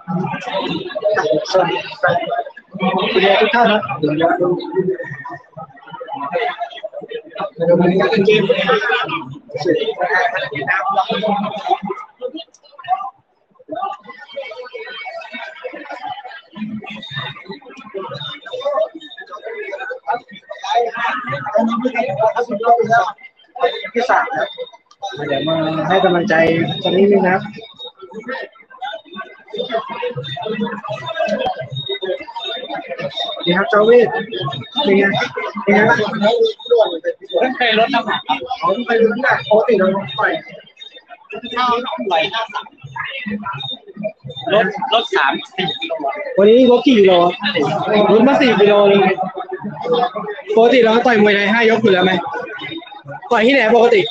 สวัสดีทุกท่านนะวันนี้ก็เป็นเกมที่สามนะเดี๋ยวมาให้กำลังใจสักนิดนึงนะครับนี่ครับเจ้าเวทเป็นไงเป็นไงบ้างเคยรถน้ำหนักเขาไปดูน้ำหนักปกติเราปล่อยรถ3-4 กิโลวันนี้รถกี่กิโลรถมา4 กิโลเลยปกติเราต่อยมวยไทย5 ยกอยู่แล้วไหมต่อยที่ไหนปกติ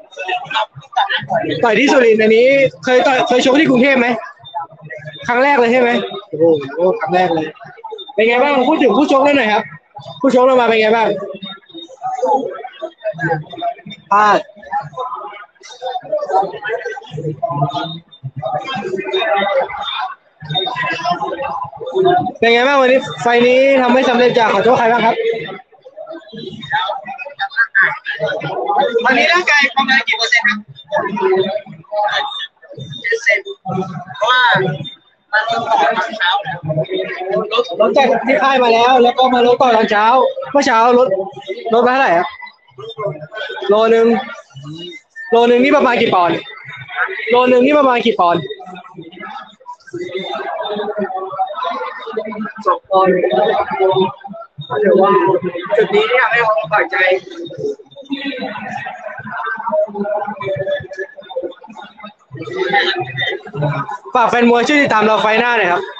ต่อยที่สุรินทร์อันนี้เคยชกที่กรุงเทพไหมครั้งแรกเลยใช่ไหมโอ้โหครั้งแรกเลยเป็นไงบ้างพูดถึงผู้ชกหน่อยครับผู้ชกเรามาเป็นไงบ้างพลาดเป็นไงบ้างวันนี้ไฟนี้ทำไม่สำเร็จจากขอโทษใครบ้างครับวันนี้ร่างกายประมาณกี่เปอร์เซ็นต์ครับเพราะว่ามันต้องต่อตอนเช้าลดจากที่ค่ายมาแล้วก็มาลดต่อตอนเช้าเมื่อเช้าลดมาเท่าไหร่ครับโลนึงนี่ประมาณกี่ปอนด์โลนึงนี่ประมาณกี่ปอนด์2 ปอนด์เดี๋ยวว่าจุดนี้เนี่ยไม่เอาปล่อยใจฝากแฟนมวยช่วยติดตามเราไฟหน้าหน่อยครับ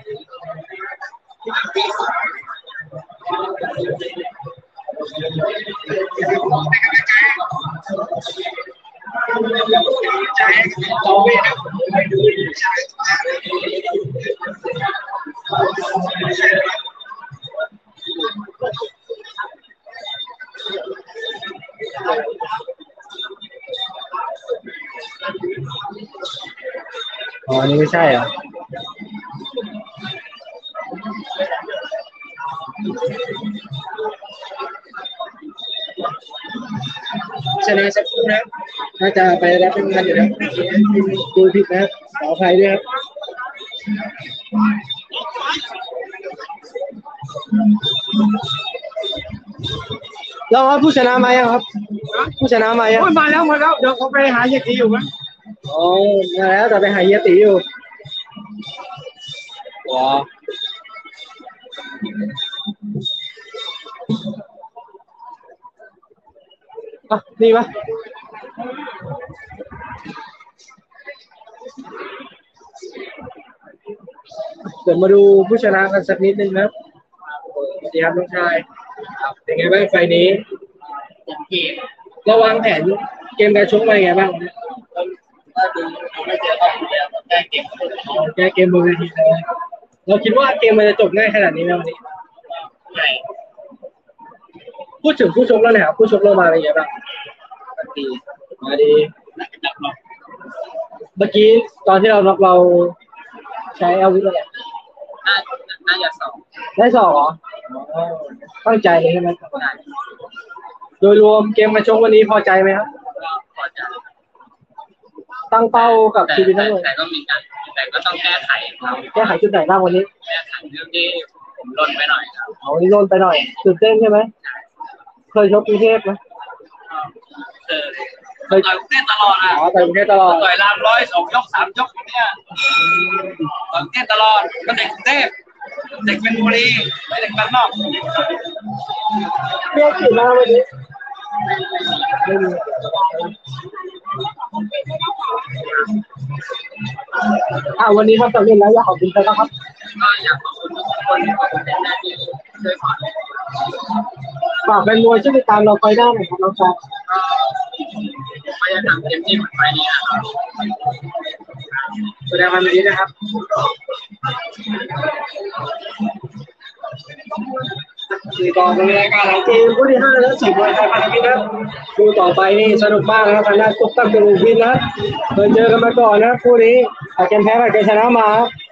อ๋อนี่ไม่ใช่เหรอชนะสักครู่นะน่าจะไปรับเป็นงานอยู่แล้วดูผิดนะครับขออภัยด้วยครับแล้วผู้ชนะมายังครับผู้ชนะมายังมาแล้วเดี๋ยวเขาไปหาเฮียตีอยู่มั้งอ๋อมาแล้วแต่ไปหาเฮียตีอยู่ว้านี่ปะเดี๋ยวมาดูผู้ชนะกันสักนิดนึงนะสวัสดีครับน้องชายเป็นไงบ้างไฟนี้ระวังแผนเกมการชกไปไงบ้างไม่เจอเขาแก้เกมบนเวทีเลยเราคิดว่าเกมมันจะจบง่ายขนาดนี้ไหมวันนี้พูดถึงผู้ชกแล้วเนี่ยผู้ชกเรามาเป็นไงบ้างมาดีเมื่อกี้ตอนที่เราน็อกเราใช้อาวุธอะไรน่าจะ2 ได้2เหรอตั้งใจเลยใช่ไหมโดยรวมเกมการชกวันนี้พอใจไหมครับพอใจตั้งเป้ากับทีมทั้งหมดแต่ก็มีการแต่ก็ต้องแก้ไขจุดไหนบ้างวันนี้แก้ไขเรื่องที่ผมล่นไปหน่อยครับนี่ล่นไปหน่อยตื่นเต้นใช่ไหมเคยชกกรุงเทพไหมเคยต่อยกรุงเทพตลอดต่อยกรุงเทพตลอดต่อยราม100 2 ยก 3 ยกเนี่ยต่อยกรุงเทพตลอดก็เด็กกรุงเทพเด็กเป็นบุรีไม่เด็กบ้านนอกเรียกกี่มาวันนี้วันนี้ทำสำเร็จแล้วอยากขอบคุณใครบ้างครับก็อยากขอบคุณทุกคนที่เป็นหน้าที่ช่วยสอนฝากแฟนมวยช่วยติดตามเราไฟหน้าหน่อยครับน้องชายพยายามทำเต็มที่เหมือนไฟนี้ครับแสดงความยินดีนะครับต่อในรายการหลังเกมคู่ที่5แล้ว10 วันพันธมิตรนะดูต่อไปนี่สนุกมากนะครับทางด้านกุ๊กตั้งเป็นวินนะเคยเจอกันมาก่อนนะคู่นี้อาจจะแพ้อาจจะชนะมา